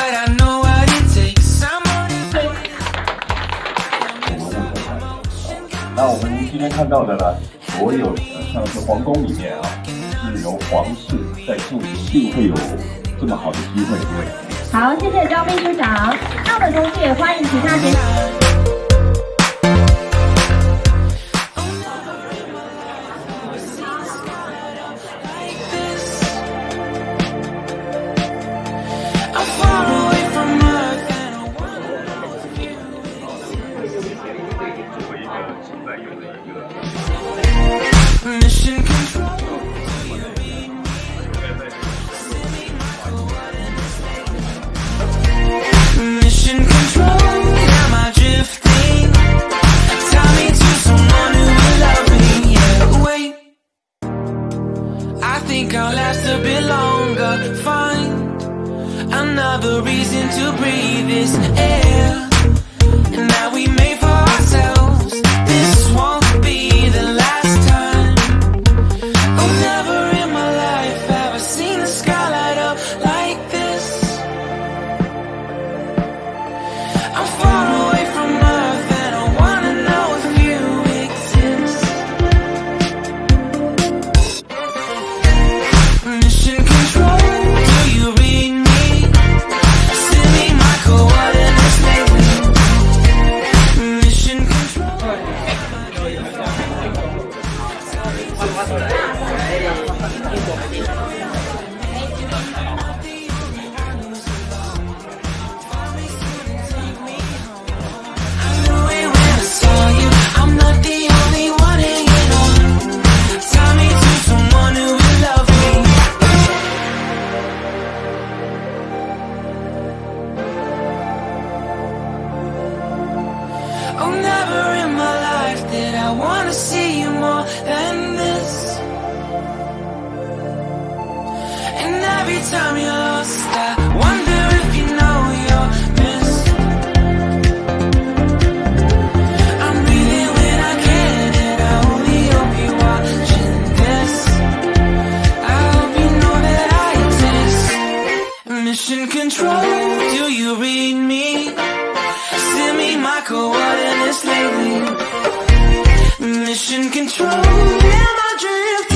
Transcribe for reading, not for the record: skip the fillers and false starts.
那我们今天看到的呢，所有像是皇宫里面啊，是由皇室在驻营，一定会有这么好的机会，对。 好，谢谢张秘书长。那我们同时也欢迎其他学长。 I'll last a bit longer. Find another reason to breathe this air. And now we made for ourselves. This won't be the last time. Oh, never in my life have I seen the sky light up like this. I'm far away from Earth and I wanna know if you exist. Mission control, do you read me? Send me my coordinates lately. Mission control. I knew it when I saw you. I'm not the only one hanging on. Tie me to someone who will love me. Oh, never in my life did I wanna see you more than this. And every time you're lost, I wonder if you know you're missed. I'm breathing when I can, and I only hope you're watching this. I hope you know that I exist. Mission control, do you read me? Send me my coordinates lately. Mission control, am I drifting?